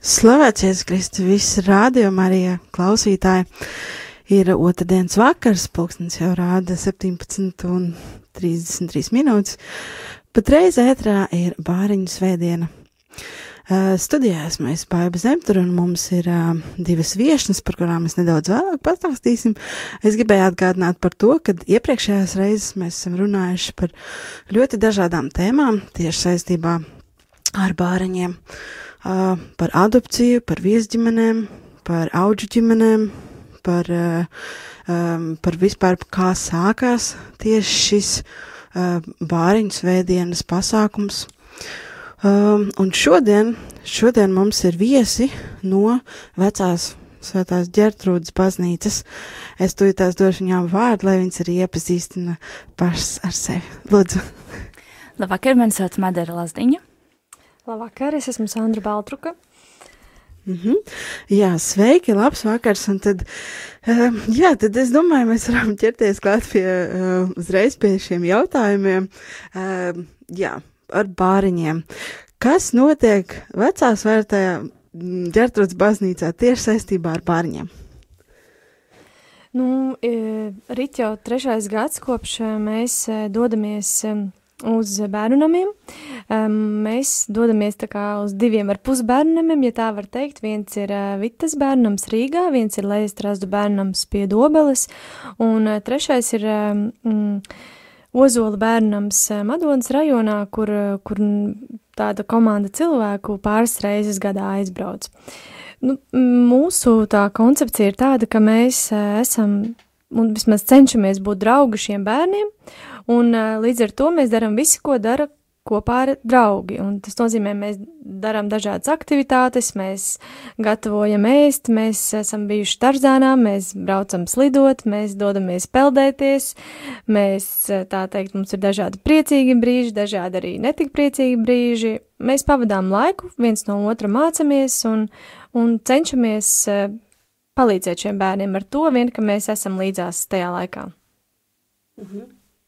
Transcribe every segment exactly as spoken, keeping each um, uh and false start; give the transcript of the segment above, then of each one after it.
Slavēts Jēzus Kristus, visi rādījumi arī klausītāji. Ir otrdienas vakars, pulkstens jau rāda septiņpadsmit un trīsdesmit trīs minūtes. Patreiz ētrā ir Bāriņu svētdiena. Uh, studijā esmu es Baiba Zemtur, un mums ir uh, divas viešņas, par kurām mēs nedaudz vēlāk pastāstīsim. Es gribēju atgādināt par to, ka iepriekšējās reizes mēs esam runājuši par ļoti dažādām tēmām tieši saistībā ar bāriņiem. Uh, par adopciju, par viesģimenēm, par auģu ģimenēm, par, uh, um, par vispār kā sākās tieši šis uh, bāriņu svētdienas pasākums. Um, un šodien, šodien mums ir viesi no vecās Svētās Ģertrūdes baznīcas. Es tūlītās došu viņām vārdu, lai viņas arī iepazīstina pašas ar sevi. Lūdzu. Labvakar, mani sauc Madara Lazdiņa. Labvakar, es esmu Sandra Baltruka. Mm-hmm. Jā, sveiki, labs vakars, un tad, uh, jā, tad es domāju, mēs varam ķerties klāt pie, uh, uzreiz pie šiem jautājumiem, uh, jā, ar bāriņiem. Kas notiek vecā Svētajā Ģertrūdes baznīcā tieši saistībā ar bāriņiem? Nu, rit jau trešais gads, kopš mēs dodamies uz bērnu namiem. Um, mēs dodamies tā kā uz diviem ar pus bērnu namiem, ja tā var teikt. Viens ir uh, Vitas bērnams Rīgā, viens ir Lejas Strazdu bērnams pie Dobeles, un uh, trešais ir um, Ozola bērnams uh, Madonas rajonā, kur, uh, kur tāda komanda cilvēku pāris reizes gadā aizbrauc. Nu, mūsu tā koncepcija ir tāda, ka mēs uh, esam, un vismaz cenšamies būt draugi šiem bērniem, un uh, līdz ar to mēs darām visu, ko dara kopā ar draugi, un tas nozīmē, mēs darām dažādas aktivitātes, mēs gatavojam ēst, mēs esam bijuši Tarzānā, mēs braucam slidot, mēs dodamies peldēties, mēs, tā teikt, mums ir dažādi priecīgi brīži, dažādi arī netik priecīgi brīži, mēs pavadām laiku, viens no otra mācamies un, un cenšamies uh, palīdzēt šiem bērniem ar to, vien, ka mēs esam līdzās tajā laikā. Mhm.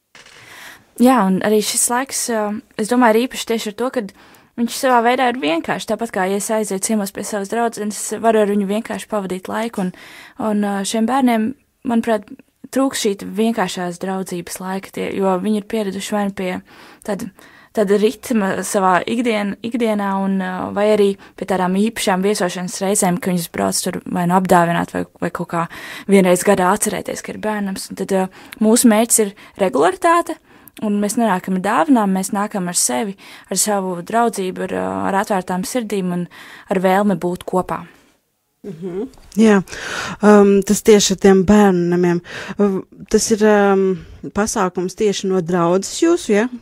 Jā, un arī šis laiks, es domāju, ir īpaši tieši ar to, ka viņš savā veidā ir vienkārši, tāpat kā, ja es aizietu ciemos pie savas draudzenes, varu ar viņu vienkārši pavadīt laiku, un, un šiem bērniem, manuprāt, trūks šī vienkāršās draudzības laika, tie, jo viņi ir pieraduši vai nu pie tāda, tāda ritma savā ikdien, ikdienā, un, vai arī pie tādām īpašām viesošanas reizēm, ka viņus brauc tur vai nu apdāvināt, vai, vai kaut kā vienreiz gadā atcerēties, ka ir bērnams, un tad mūsu mērķis ir regularitāte. Un mēs nenākam ar dāvinām, mēs nākam ar sevi, ar savu draudzību, ar, ar atvērtām sirdīm un ar vēlmi būt kopā. Mm-hmm. Jā, um, tas tieši ar tiem bērnu namiem. Uh, tas ir um, pasākums tieši no draudzes jūsu, ja?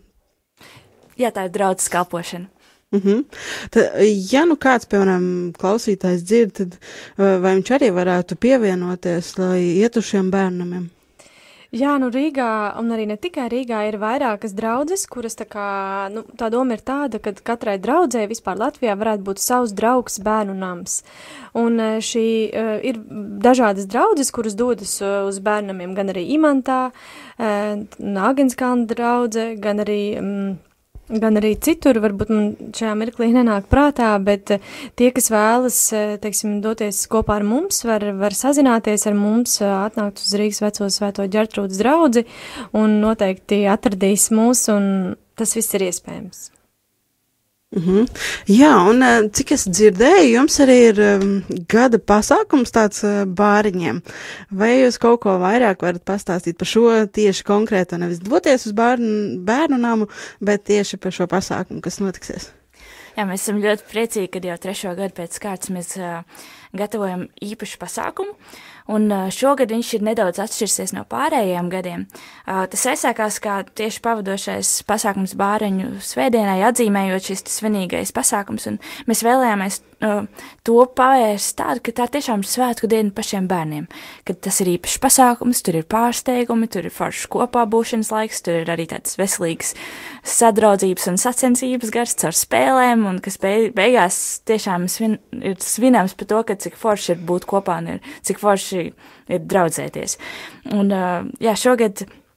Jā, tā ir draudzes kalpošana. Mm-hmm. Tad, ja nu kāds, piemēram, klausītājs dzird, tad uh, vai viņš arī varētu pievienoties, lai iet uz šiem bērnu namiem? Jā, nu Rīgā, un arī ne tikai Rīgā, ir vairākas draudzes, kuras tā kā, nu, tā doma ir tāda, ka katrai draudzē vispār Latvijā varētu būt savs draugs bērnu nams. Un šī uh, ir dažādas draudzes, kuras dodas uh, uz bērnamiem, gan arī Imantā, uh, Nāgenskalna draudze, gan arī... Um, gan arī citur, varbūt man šajā mirklī nenāk prātā, bet tie, kas vēlas, teiksim, doties kopā ar mums, var, var sazināties ar mums, atnākt uz Rīgas veco Svēto Ģertrūdes draudzi un noteikti atradīs mūs, un tas viss ir iespējams. Mm-hmm. Jā, un cik es dzirdēju, jums arī ir um, gada pasākums tāds uh, bāriņiem. Vai jūs kaut ko vairāk varat pastāstīt par šo tieši konkrēto, nevis doties uz bērnu, bērnu namu, bet tieši par šo pasākumu, kas notiksies? Jā, mēs esam ļoti priecīgi, kad jau trešo gadu pēc kārtas mēs uh, gatavojam īpašu pasākumu, un uh, šogad viņš ir nedaudz atšķirsies no pārējiem gadiem. Uh, tas aizsākās kā tieši pavadošais pasākums bāriņu svētdienai, atzīmējot šis svinīgais pasākums, un mēs vēlējāmies uh, to pavērst tādu, ka tā tiešām ir svētku diena pašiem bērniem, kad tas ir īpašs pasākums, tur ir pārsteigumi, tur ir foršs kopā būšanas laiks, tur ir arī tāds veselīgs sadraudzības un sacensības gars ar spēlēm, un kas beigās tiešām svin, ir svinams par to, ka cik forši ir būt kopā un ir, cik forši ir draudzēties. Un, jā, šogad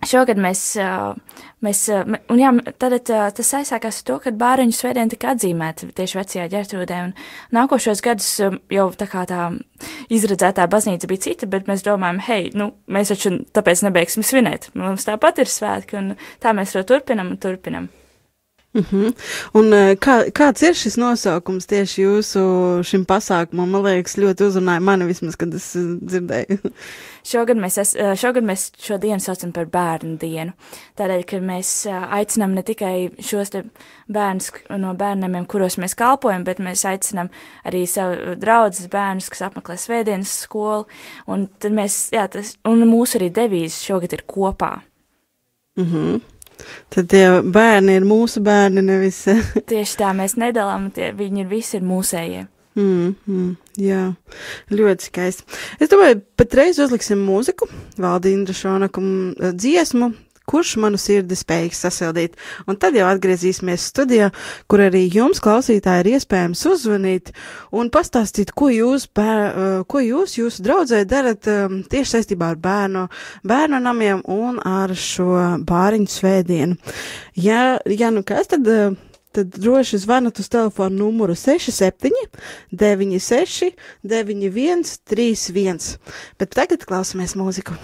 šogad mēs, mēs un jā, tad tas aizsākās ar to, kad bāriņu svētdiena tika atzīmēta tieši vecajā Ģertrūdē, un nākošos gadus jau tā kā tā izredzētā baznīca bija cita, bet mēs domājam, hei, nu, mēs taču tāpēc nebeigsim svinēt, mums tāpat ir svētki, un tā mēs to turpinam un turpinam. Uh-huh. Un kā, kāds ir šis nosaukums tieši jūsu šim pasākumam? Man liekas, ļoti uzrunāja mani vismaz, kad es dzirdēju. Šogad mēs, es, šogad mēs šo dienu saucam par bērnu dienu. Tādēļ, ka mēs aicinām ne tikai šos te bērnus no bērnamiem, kuros mēs kalpojam, bet mēs aicinām arī savu draudzes bērnus, kas apmeklē svētdienas skolu. Un tad mēs, jā, tas, un mūsu arī devīze šogad ir kopā. Mhm. Tad tie bērni ir mūsu bērni, nevis. Tieši tā, mēs nedalām, tie, viņi ir visi ir mūsējie. Mm, mm, jā, ļoti skaisti. Es domāju, patreiz uzliksim mūziku, Valda Indrašonaka dziesmu, kurš manu sirdi spējīgs sasildīt. Un tad jau atgriezīsimies studijā, kur arī jums, klausītāji, ir iespējams uzzvanīt un pastāstīt, ko jūs, bēr, ko jūs jūsu draudzē darat tieši saistībā ar bērnu, bērnu namiem un ar šo bāriņu svētdienu. Ja, ja nu kas, tad, tad droši zvanat uz telefonu numuru seši septiņi deviņi seši deviņi viens trīs viens. Bet tagad klausamies mūziku.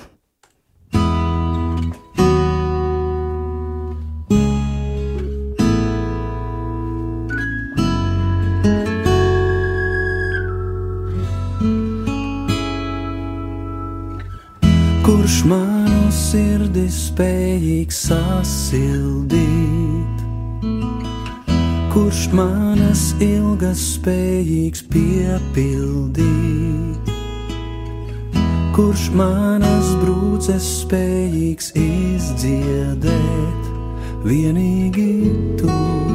Kurš manu sirdi spējīgs sasildīt, kurš manas ilgas spējīgs piepildīt, kurš manas brūces spējīgs izdziedēt, vienīgi tu.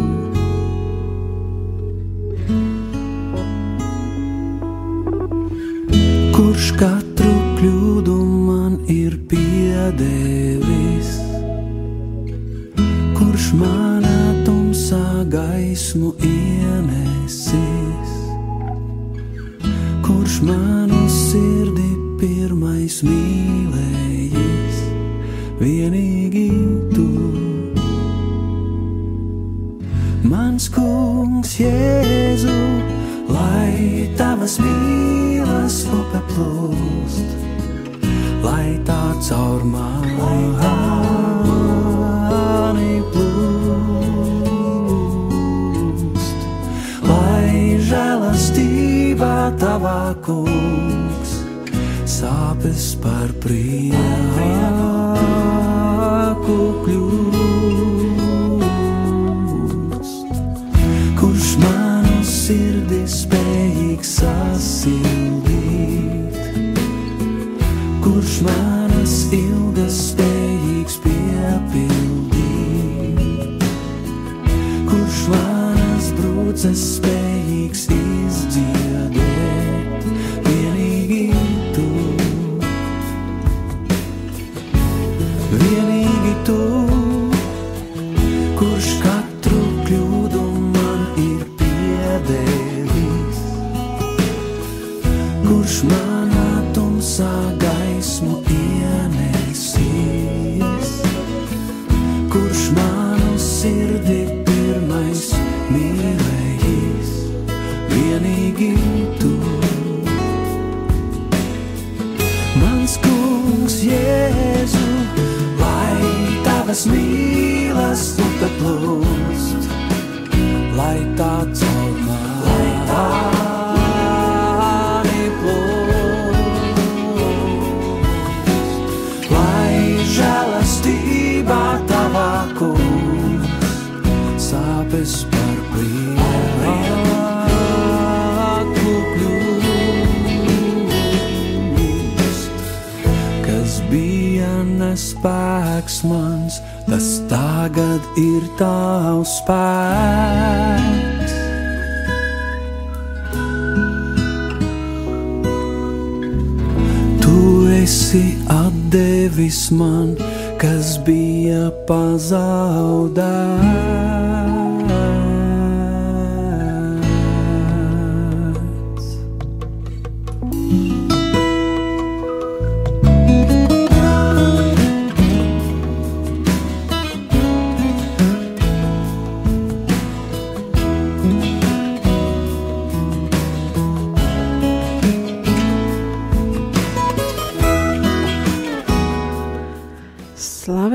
Kurš katru kļūdu man ir piedevis, kurš manā tumsā gaismu ienesis, kurš manu sirdi pirmais mīlējis, vienīgi tu. Mans kungs Jēzu, lai tavas mīlas upe plūst, lai tā caur mani plūst, lai žēlastībā tavā kungs sāpes par prieku kļūst, kurš manu sirdi spējīgs sasildīt, kurš manas ilgas spējīgs piepildīt, kurš manas brūces spējīgs izdziedēt, vienīgi tu, vienīgi tu, kurš katru kļūdu man ir piedevis, kurš manā tumsā gaismu ienesis, kurš manu sirdi pirmais mīlējis, vienīgi tu. Mans kungs Jēzu, lai tavas mīlas upe plūst, lai tā caur mani plūst, žēlastībā tavā kungs sāpes par prieku kļūst, kas bija nespēks mans, tas tagad ir tavs spēks. Tu esi atdevis man, kas bija pazaudēts.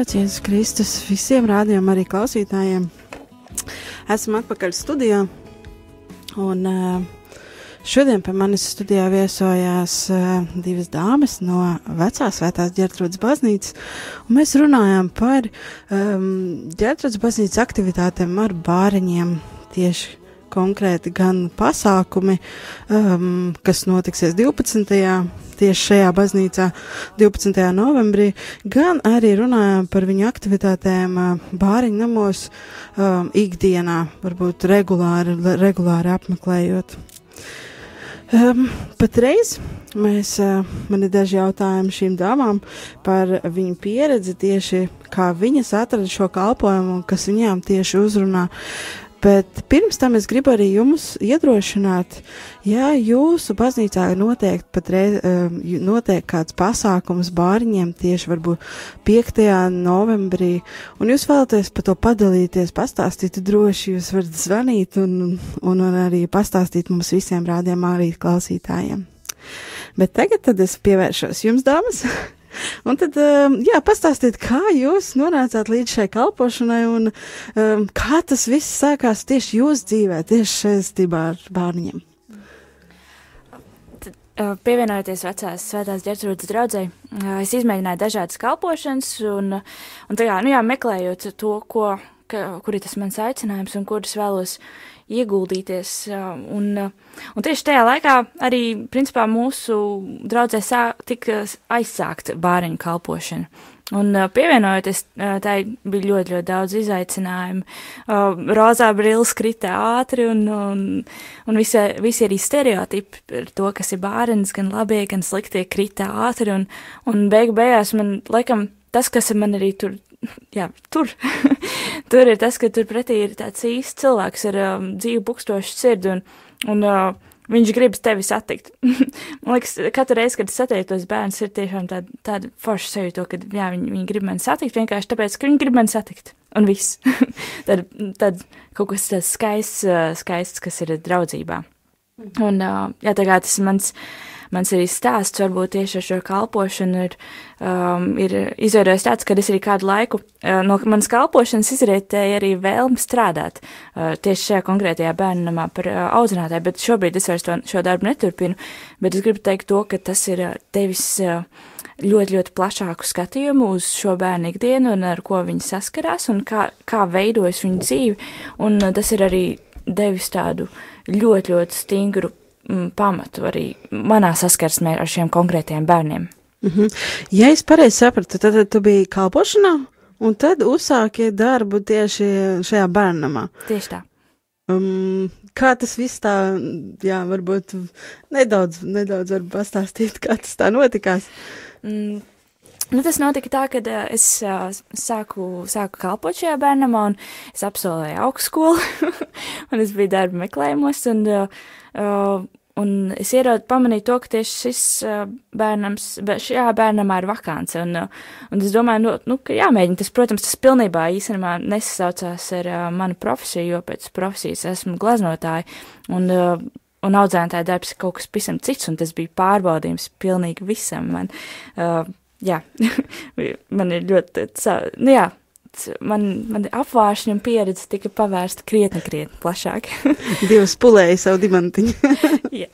Slavēts Jēzus Kristus visiem rādījuma arī klausītājiem. Esam atpakaļ studijā, un šodien pie manis studijā viesojās divas dāmas no vecās Svētās Ģertrūdes baznīcas, un mēs runājām par um, Ģertrūdes baznīcas aktivitātēm ar bāriņiem, tieši konkrēti gan pasākumi, um, kas notiksies divpadsmitajā tieši šajā baznīcā divpadsmitajā novembrī, gan arī runājām par viņu aktivitātēm bāriņu namos um, ikdienā, varbūt regulāri, regulāri apmeklējot. Um, patreiz mēs, uh, man ir daži jautājumi šīm dāmām par viņu pieredzi tieši, kā viņas atrada šo kalpojumu un kas viņām tieši uzrunā. Bet pirms tam es gribu arī jums iedrošināt, ja jūsu baznīcā notiek patreiz, notiek kāds pasākums bāriņiem tieši varbūt piektajā novembrī, un jūs vēlaties par to padalīties, pastāstīt, droši jūs varat zvanīt un, un, un arī pastāstīt mums visiem rādījumā arī klausītājiem. Bet tagad tad es pievēršos jums, dāmas. Un tad, jā, pastāstiet, kā jūs nonācāt līdz šai kalpošanai un um, kā tas viss sākās tieši jūsu dzīvē, tieši saistībā ar bārniņiem. Tad, pievienojoties vecās Svētās Ģertrūdes draudzei, es izmēģināju dažādas kalpošanas un, un tā kā, nu jā, meklējot to, ko, ka, kur ir tas mans aicinājums un kur es vēlos ieguldīties, un, un tieši tajā laikā arī, principā, mūsu draudzē sā, tika aizsākt bāriņu kalpošana. Un pievienojoties, tā bija ļoti, ļoti daudz izaicinājumu. Rozā brilles krita ātri, un, un, un visi, visi arī stereotipi par to, kas ir bārenis, gan labie, gan sliktie krita ātri, un, un beigu beigās man, laikam, tas, kas man arī tur, jā, tur, tur ir tas, ka tur pretī ir tāds īsts cilvēks ar um, dzīvu bukstošu sirdi, un, un uh, viņš gribas tevi satikt. Man liekas, katru reizi, kad es satieku tos bērnus, ir tiešām tāda, tāda forša sajūta, ka jā, viņi, viņi grib mani satikt vienkārši tāpēc, ka viņi grib mani satikt, un viss. tad, tad kaut kas tāds skaists, skaists, kas ir draudzībā. Un uh, jā, tā kā tas mans, mans arī stāsts varbūt tieši ar šo kalpošanu ir, um, ir izveidojis tāds, ka es arī kādu laiku uh, no manas kalpošanas izrietēju arī vēlmi strādāt uh, tieši šajā konkrētajā bērnamā par uh, audzinātāju, bet šobrīd es vairs to, šo darbu neturpinu, bet es gribu teikt to, ka tas ir uh, devis uh, ļoti, ļoti plašāku skatījumu uz šo bērnu ikdienu un ar ko viņi saskarās un kā, kā veidojas viņu dzīvi, un uh, tas ir arī devis tādu ļoti, ļoti stingru mm, pamatu arī manā saskarsmē ar šiem konkrētiem bērniem. Mm-hmm. Ja es pareizi sapratu, tad, tad tu biji kalpošanā, un tad uzsāki darbu tieši šajā bērnamā. Tieši tā. Um, kā tas viss tā, jā, varbūt nedaudz, nedaudz var pastāstīt, kā tas tā notikās? Mm. Nu, tas notika tā, ka uh, es uh, sāku, sāku kalpot šajā bērnamā, un es absolvēju augstskolu, un es biju darba meklējumos, un, uh, uh, un es ieraudu pamanīju to, ka tieši šis uh, bērnams, šajā bērnamā ir vakance, un, uh, un es domāju, nu, nu, ka jāmēģina, tas, protams, tas pilnībā īstenībā nesasaucās ar uh, manu profesiju, jo pēc profesijas esmu gleznotāja, un, uh, un audzētāja darbs ir kaut kas pavisam cits, un tas bija pārbaudījums pilnīgi visam man. Uh, Jā, man ir ļoti, nu jā, man, man apvāršņa un pieredze tika pavērsta krietni, krietni plašāk. Dievs pulēja savu dimantiņu. Jā.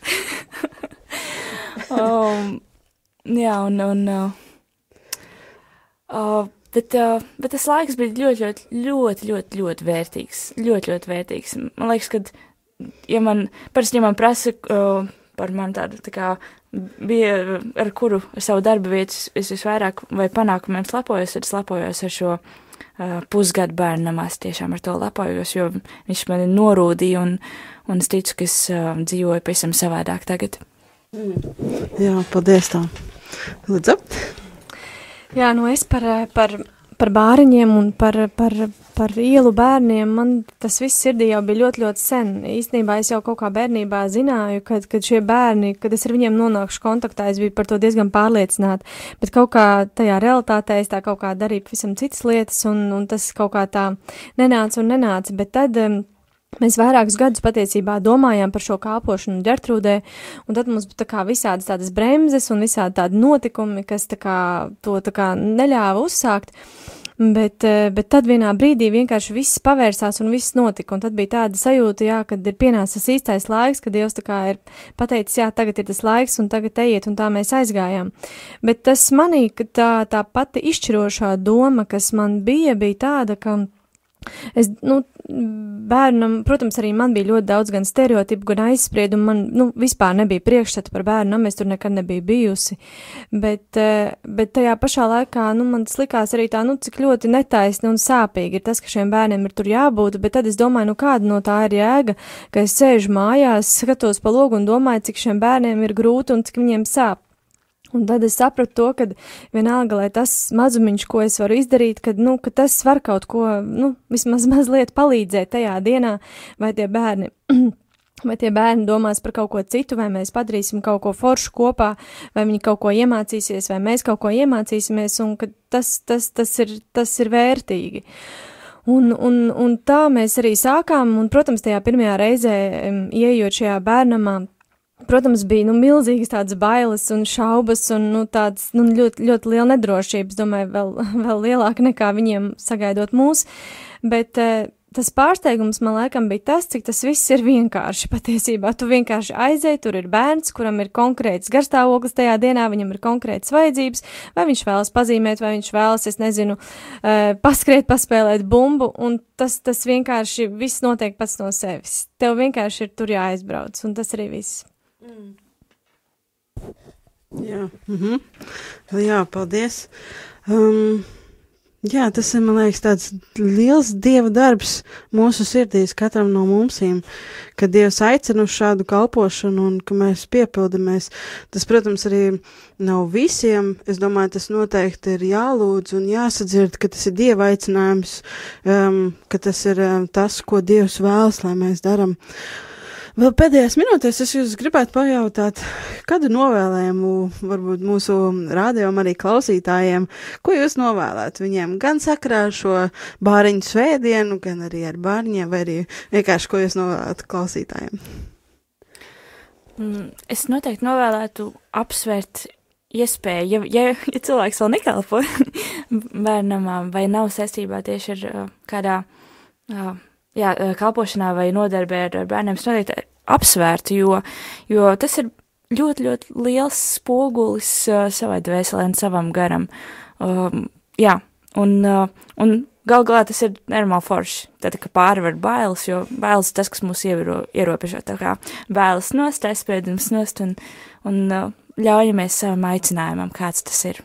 um, jā, un, un uh, uh, bet, uh, bet tas laiks bija ļoti, ļoti, ļoti, ļoti, ļoti vērtīgs, ļoti, ļoti vērtīgs. Man liekas, kad, ja man, parasti, ja man prasa uh, par mani tādu, tā kā, bija, ar kuru ar savu darba vietu es visvairāk vai panākumiem slepojos, tad slepojos ar šo uh, pusgadu bērnamā, es tiešām ar to lepojos, jo viņš mani norūdīja, un, un es ticu, ka es uh, dzīvoju pavisam savādāk tagad. Mm. Jā, paldies tā. Lūdzu. Jā, nu es par, par, par bāriņiem un par, par, par ielu bērniem, man tas viss sirdī jau bija ļoti, ļoti sen. Īstenībā es jau kaut kā bērnībā zināju, kad, kad šie bērni, kad es ar viņiem nonākšu kontaktā, es biju par to diezgan pārliecināta, bet kaut kā tajā realitātē es tā kaut kā darīju pavisam citas lietas, un, un tas kaut kā tā nenāca un nenāca, bet tad um, mēs vairākus gadus patiesībā domājām par šo kalpošanu Ģertrūdē, un tad mums tā kā visādas tādas bremzes un visādi tādi notikumi, kas tā kā to tā kā neļāva uzsākt. Bet, bet tad vienā brīdī vienkārši viss pavērsās un viss notika, un tad bija tāda sajūta, jā, kad ir pienācis īstais laiks, kad Dievs tā kā ir pateicis, jā, tagad ir tas laiks, un tagad ejiet, un tā mēs aizgājām. Bet tas manī, ka tā, tā pati izšķirošā doma, kas man bija, bija tāda, ka es, nu, bērnam, protams, arī man bija ļoti daudz gan stereotipu, gan aizspriedumu, man, nu, vispār nebija priekšstata par bērnam, es tur nekad nebiju bijusi, bet, bet tajā pašā laikā, nu, man tas likās arī tā, nu, cik ļoti netaisni un sāpīgi ir tas, ka šiem bērniem ir tur jābūt, bet tad es domāju, nu, kāda no tā ir jēga, ka es sēžu mājās, skatos pa logu un domāju, cik šiem bērniem ir grūti un cik viņiem sāp. Un tad es sapratu to, ka vienalga, lai tas mazumiņš, ko es varu izdarīt, kad, nu, ka tas var kaut ko, nu, vismaz mazliet palīdzēt tajā dienā, vai tie bērni, vai tie bērni domās par kaut ko citu, vai mēs padarīsim kaut ko foršu kopā, vai viņi kaut ko iemācīsies, vai mēs kaut ko iemācīsimies, un ka tas, tas, tas, ir, tas ir vērtīgi. Un, un, un tā mēs arī sākām, un, protams, tajā pirmajā reizē, ieejot šajā bērnamā, protams, bija, nu, milzīgas tādas bailes un šaubas un, nu, tādas, nu, ļoti, ļoti liela nedrošības, domāju, vēl, vēl lielāka nekā viņiem sagaidot mūs, bet eh, tas pārsteigums man laikam bija tas, cik tas viss ir vienkārši patiesībā. Tu vienkārši aizēji, tur ir bērns, kuram ir konkrēts garstāvoklis tajā dienā, viņam ir konkrētas vajadzības, vai viņš vēlas pazīmēt, vai viņš vēlas, es nezinu, eh, paskriet, paspēlēt bumbu, un tas, tas vienkārši viss notiek pats no sevis. Tev vienkārši ir tur jāaizbrauc, un tas arī viss. Mm. Jā, mhm. Jā, paldies. Um, jā, tas ir, man liekas, tāds liels Dieva darbs mūsu sirdīs, katram no mumsīm, ka Dievs aicina uz šādu kalpošanu un ka mēs piepildamies. Tas, protams, arī nav visiem. Es domāju, tas noteikti ir jālūdz un jāsadzird, ka tas ir Dieva aicinājums, um, ka tas ir um, tas, ko Dievs vēlas, lai mēs daram. Vēl pēdējās minūtēs es jūs gribētu pajautāt, kādu novēlējumu varbūt mūsu rādījuma arī klausītājiem, ko jūs novēlētu viņiem gan sakrā ar šo bāriņu svētdienu, gan arī ar bārņiem, vai arī vienkārši, ko jūs novēlētu klausītājiem? Es noteikti novēlētu apsvērt iespēju, ja, ja, ja cilvēks vēl nekalpo bērnam vai nav saistībā tieši ar kādā jā, kalpošanā vai nodarbē ar, ar bērniem, es noteikti apsvērtu, jo, jo tas ir ļoti, ļoti liels spogulis uh, savai dvēselē un savam garam. Um, jā, un, uh, un gal galā tas ir normāli forši, tad, ka pārvar bailes, jo bailes ir tas, kas mūs ieviro, ierobežo, tā kā bailes nost, aizspriedums nost un, un uh, ļaujamies savam aicinājumam, kāds tas ir.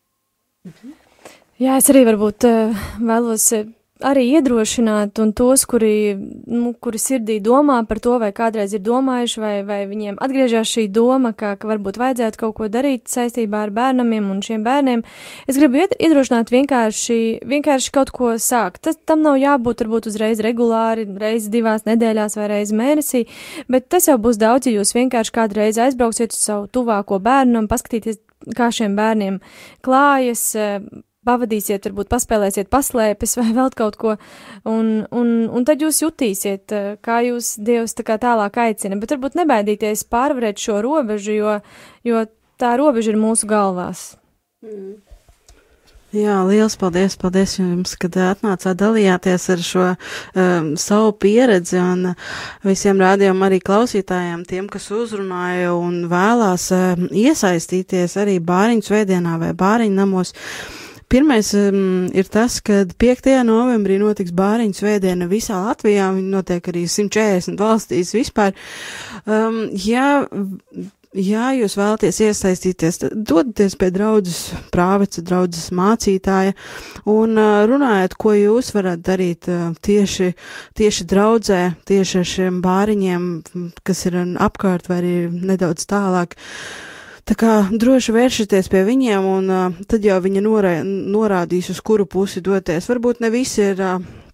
Jā, es arī varbūt uh, vēlos uh, arī iedrošināt un tos, kuri, nu, kuri sirdī domā par to, vai kādreiz ir domājuši, vai, vai viņiem atgriežās šī doma, ka, ka varbūt vajadzētu kaut ko darīt saistībā ar bērnamiem un šiem bērniem. Es gribu iedrošināt vienkārši, vienkārši kaut ko sākt. Tas, tam nav jābūt varbūt uzreiz regulāri, reiz divās nedēļās vai reiz mēnesī, bet tas jau būs daudz, ja jūs vienkārši kādreiz aizbrauksiet uz savu tuvāko bērnu un paskatīties, kā šiem bērniem klājas, pavadīsiet, varbūt paspēlēsiet paslēpes vai vēl kaut ko, un, un, un tad jūs jutīsiet, kā jūs Dievs tā kā tālāk aicina, bet varbūt nebaidīties pārvarēt šo robežu, jo, jo tā robeža ir mūsu galvās. Mm. Jā, liels paldies, paldies jums, kad atnācāt dalījāties ar šo um, savu pieredzi un visiem rādījumam arī klausītājiem, tiem, kas uzrunāja un vēlās um, iesaistīties arī bāriņu svētdienā vai bāriņu namos. Pirmais um, ir tas, ka piektajā novembrī notiks bāriņu svētdiena visā Latvijā, viņi notiek arī simt četrdesmit valstīs vispār. Um, ja, ja jūs vēlaties iesaistīties, dodaties pie draudzes prāveca, draudzes mācītāja un uh, runājiet, ko jūs varat darīt uh, tieši, tieši draudzē, tieši ar šiem bāriņiem, kas ir apkārt vai arī nedaudz tālāk. Tā kā droši vēršaties pie viņiem, un uh, tad jau viņa norē, norādīs, uz kuru pusi doties. Varbūt ne visi ir uh,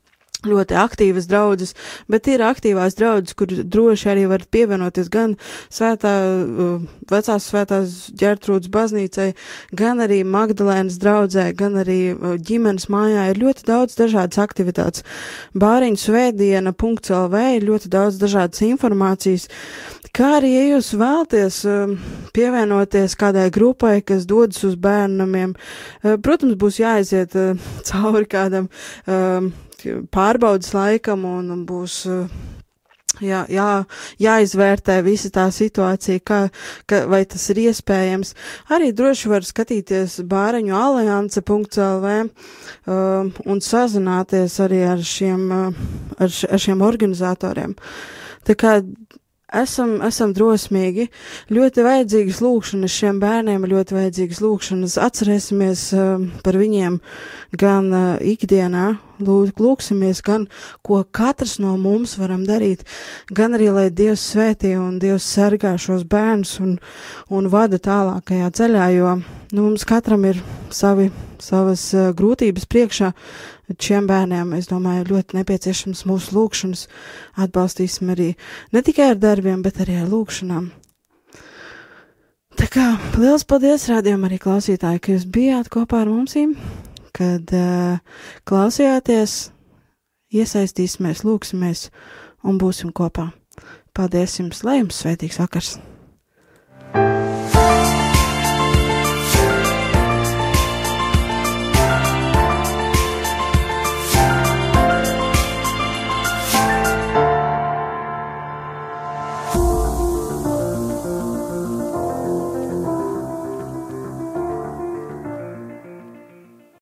ļoti aktīvas draudzes, bet ir aktīvās draudzes, kur droši arī var pievienoties gan svētā, vecās svētās Ģertrūdas baznīcai, gan arī Magdalēnas draudzē, gan arī ģimenes mājā. Ir ļoti daudz dažādas aktivitātes. Bāriņu svētdiena punkt el vē ir ļoti daudz dažādas informācijas, kā arī, ja jūs vēlaties pievienoties kādai grupai, kas dodas uz bērnamiem, protams, būs jāaiziet cauri kādam pārbaudas laikam un būs jā, jā, jāizvērtē visa tā situācija, kā, ka, vai tas ir iespējams. Arī droši var skatīties bāriņu alianse punkt el vē uh, un sazināties arī ar šiem, uh, ar, š, ar šiem organizatoriem. Tā kā Esam, esam drosmīgi, ļoti vajadzīgas lūkšanas šiem bērniem, ļoti vajadzīgas lūkšanas. Atcerēsimies uh, par viņiem gan uh, ikdienā, lūk, lūksimies, gan ko katrs no mums varam darīt, gan arī, lai Dievs svētī un Dievs sargā šos bērnus un, un vada tālākajā ceļā, jo nu, mums katram ir savi, savas uh, grūtības priekšā. Šiem bērniem, es domāju, ļoti nepieciešams mūsu lūkšanas, atbalstīsim arī ne tikai ar darbiem, bet arī ar lūkšanām. Tā kā liels paldies, rādījumam arī klausītāji, ka jūs bijāt kopā ar mums, kad uh, klausījāties, iesaistīsimies, lūksimies un būsim kopā. Paldies jums, lai jums svētīgs vakars!